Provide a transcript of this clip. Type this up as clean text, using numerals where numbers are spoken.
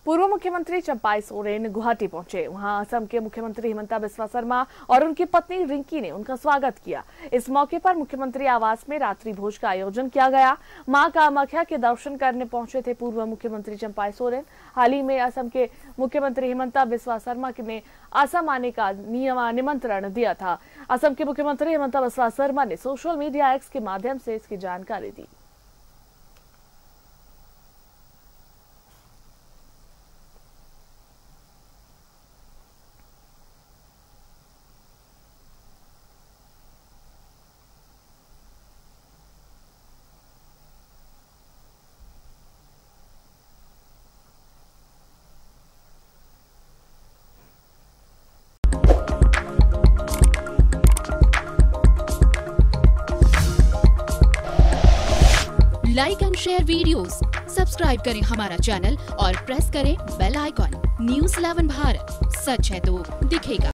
पूर्व मुख्यमंत्री चंपाई सोरेन गुवाहाटी पहुंचे। वहां असम के मुख्यमंत्री हिमंता बिस्वा शर्मा और उनकी पत्नी रिंकी ने उनका स्वागत किया। इस मौके पर मुख्यमंत्री आवास में रात्रि भोज का आयोजन किया गया। मां कामाख्या के दर्शन करने पहुंचे थे पूर्व मुख्यमंत्री चंपाई सोरेन। हाल ही में असम के मुख्यमंत्री हिमंता बिस्वा शर्मा ने असम आने का निमंत्रण दिया था। असम के मुख्यमंत्री हिमंता बिस्वा शर्मा ने सोशल मीडिया एक्स के माध्यम से इसकी जानकारी दी। Like and share videos, subscribe करें हमारा चैनल और प्रेस करें बेल आइकॉन। News 11 भारत, सच है तो दिखेगा।